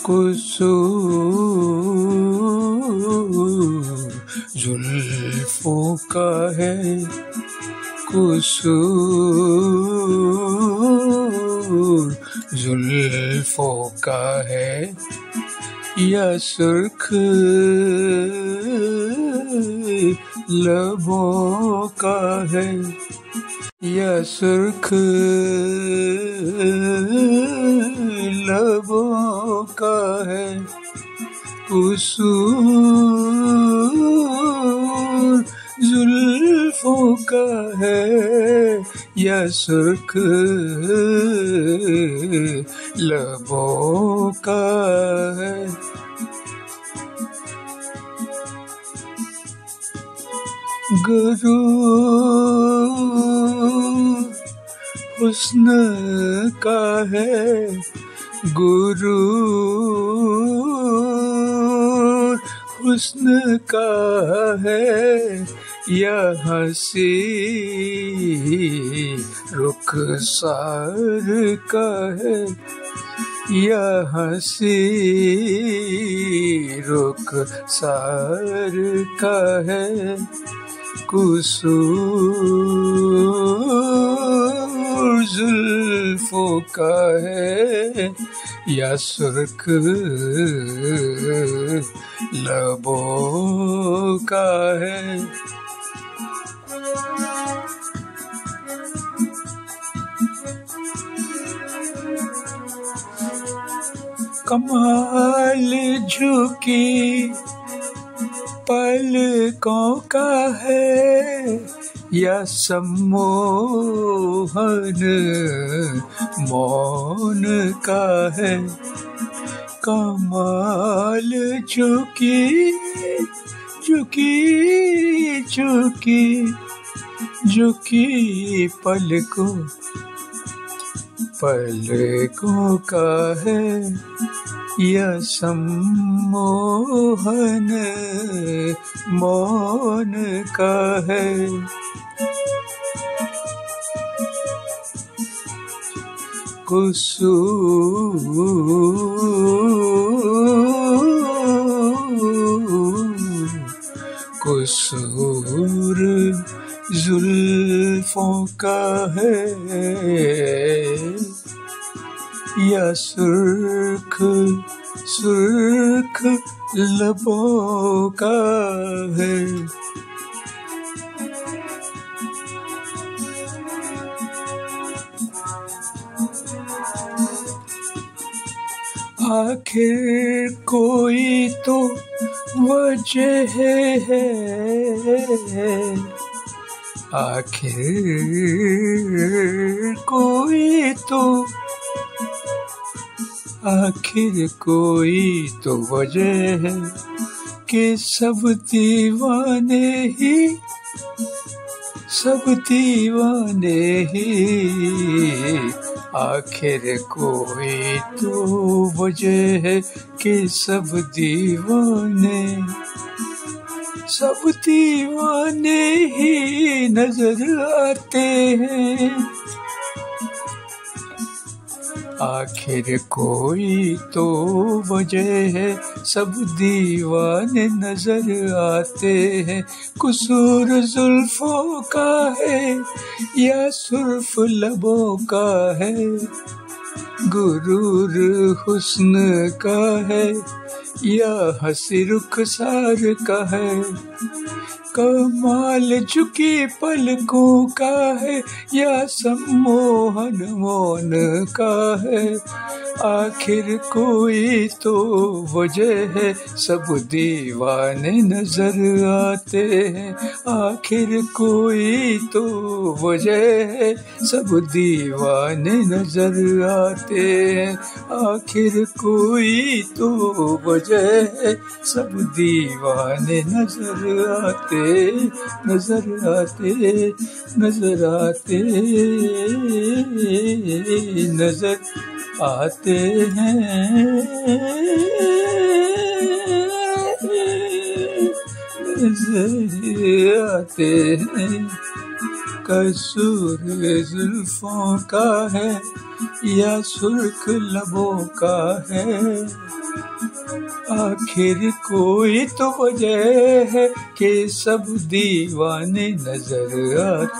कसूर जुल्फों का है, कसूर जुल्फों का है, या सुर्ख लबों का है, या सुर्ख लबों का है। कसूर जुल्फों का है, या सुर्ख लबों का है। गुरूर हुस्न का है, गुरूर हुस्न का है, या हंसी रुखसार का है, या हंसी रुखसार का है। कसूर जुल्फों का है, या सुर्ख लबों का है। कमाल झुकी पलकों का है, या सम्मोहन मौन का है। कमाल झुकी झुकी झुकी झुकी पलकों का है, या सम्मोहन मौन का है। कसूर जुल्फों का है, या सुर्ख लबों का है। आखिर कोई तो वजह है, आखिर कोई तो वजह है कि सब दीवाने ही आखिर कोई तो वजह है कि सब दीवाने ही नजर आते हैं। आखिर कोई तो वजह है, सब दीवाने नजर आते हैं। कसूर जुल्फों का है, या सुर्ख लबों का है। गुरूर हुस्न का है, या हंसी रुखसार का है। कमाल झुकी पलकों का है, या सम्मोहन मौन का है। आखिर कोई तो वजह है, सब दीवाने नजर आते हैं। आखिर कोई तो वजह है, सब दीवाने नजर आते हैं। आखिर कोई तो वजह है, सब दीवाने नजर आते हैं। कसूर जुल्फों का है या सुर्ख लबों का है। आखिर कोई तो वजह है कि सब दीवाने नजर आते।